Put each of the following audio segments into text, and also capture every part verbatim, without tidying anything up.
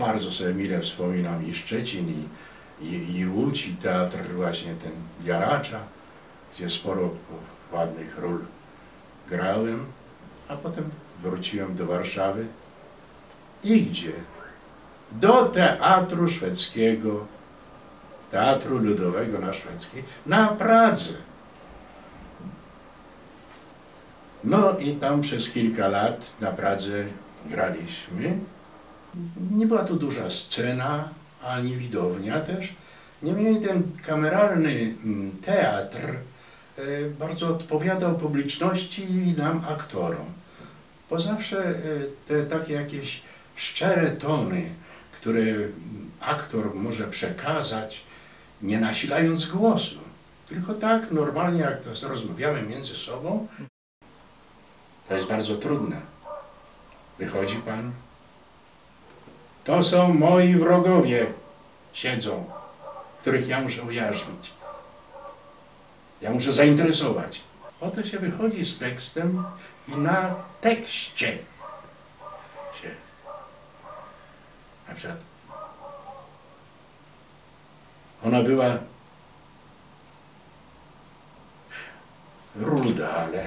bardzo sobie mile wspominam i Szczecin, i, i, i Łódź, i teatr właśnie ten Jaracza, gdzie sporo ładnych ról grałem, a potem wróciłem do Warszawy. I gdzie? Do Teatru Szwedzkiego, Teatru Ludowego na Szwedzkiej, na Pradze. No i tam przez kilka lat na Pradze graliśmy. Nie była to duża scena, ani widownia też. Niemniej ten kameralny teatr bardzo odpowiadał publiczności i nam, aktorom. Bo zawsze te takie jakieś szczere tony, które aktor może przekazać, nie nasilając głosu, tylko tak normalnie, jak to rozmawiamy między sobą, to jest bardzo trudne. Wychodzi pan, to są moi wrogowie, siedzą, których ja muszę ujarzmić. Ja muszę zainteresować. Potem się wychodzi z tekstem i na tekście się, na przykład, ona była ruda, ale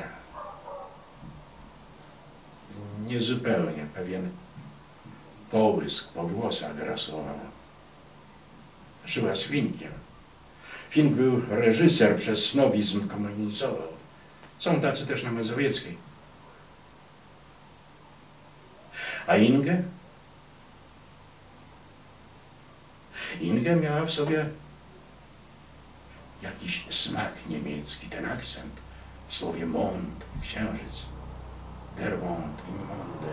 niezupełnie pewien połysk po włosach grasował. Żyła z Finkiem. Fink był reżyser, przez snobizm komunizował. Są tacy też na Mazowieckiej. A Ingę? Ingę miała w sobie jakiś smak niemiecki, ten akcent w słowie Mond, księżyc. Der Mond, im Monde.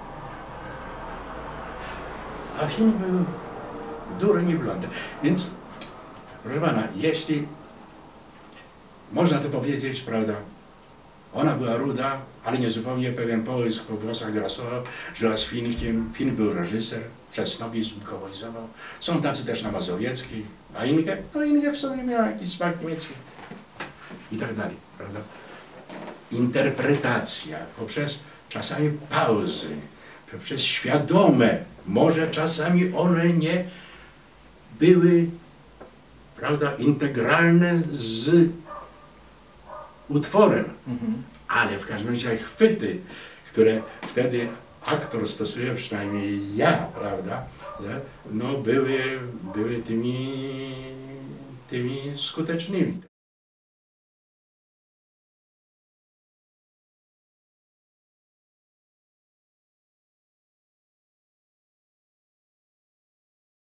A Fink był durny blond. Więc, proszę pana, jeśli można to powiedzieć, prawda, ona była ruda, ale nie zupełnie pewien połysk po włosach grasował, żyła z Finkiem, Fink był reżyser, przez snobizm komunizował. Są tacy też na Mazowieckiej, a Ingę, no Ingę w sobie miała jakiś smak niemiecki i tak dalej, prawda. Interpretacja poprzez czasami pauzy, poprzez świadome, może czasami one nie były, prawda, integralne z utworem, mhm. ale w każdym razie chwyty, które wtedy aktor stosuje, przynajmniej ja, prawda, no były, były tymi, tymi skutecznymi.